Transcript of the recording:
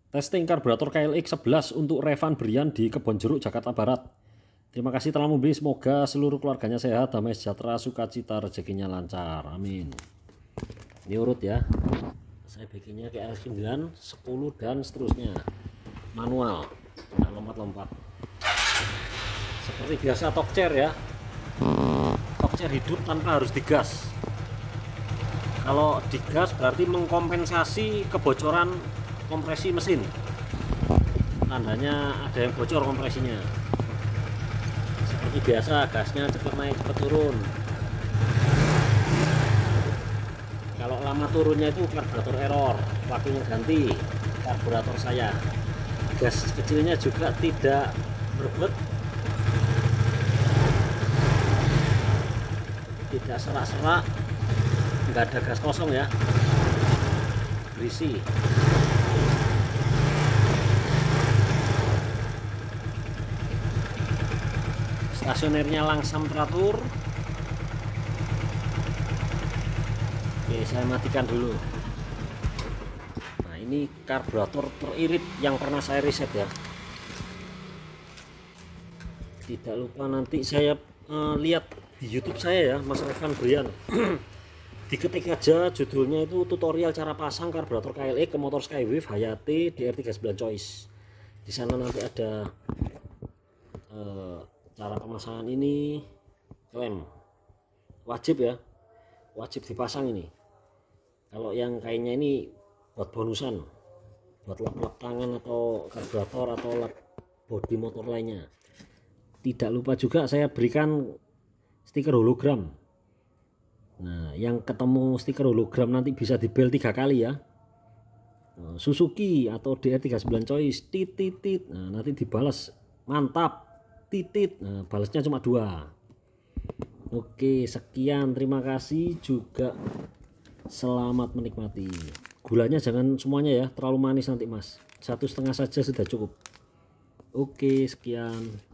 Testing karburator KLX 11 untuk Revan Brian di Kebonjeruk, Jakarta Barat. Terima kasih telah membeli, semoga seluruh keluarganya sehat, damai sejahtera, sukacita, rezekinya lancar, amin. Ini urut ya, saya bikinnya KLX 9, 10 dan seterusnya, manual, nggak lompat-lompat. Seperti biasa Tokcer ya, Tokcer hidup tanpa harus digas. Kalau digas berarti mengkompensasi kebocoran kompresi mesin, tandanya ada yang bocor kompresinya. Seperti biasa gasnya cepat naik cepat turun. Kalau lama turunnya itu karburator error, waktunya ganti karburator saya. Gas kecilnya juga tidak berebut, tidak serak-serak, nggak ada gas kosong ya, berisi. Stasionernya langsam teratur. Oke, saya matikan dulu. Nah, ini karburator teririt yang pernah saya riset ya. Tidak lupa nanti saya lihat di YouTube saya ya, Mas Revan Brian. Diketik aja judulnya itu tutorial cara pasang karburator KLX ke motor Skywave Hayate DR39 Choice. Di sana nanti ada cara pemasangan ini, klem wajib ya, wajib dipasang ini. Kalau yang kainnya ini buat bonusan, buat lap-lap tangan atau karburator atau lap bodi motor lainnya. Tidak lupa juga saya berikan stiker hologram. Nah, yang ketemu stiker hologram nanti bisa dibel 3 kali ya, Suzuki atau DR39 Choice titit. Nah, nanti dibalas mantap titit. Nah, balasnya cuma 2. Oke, sekian, terima kasih juga, selamat menikmati. Gulanya jangan semuanya ya, terlalu manis nanti mas, 1,5 saja sudah cukup. Oke, sekian.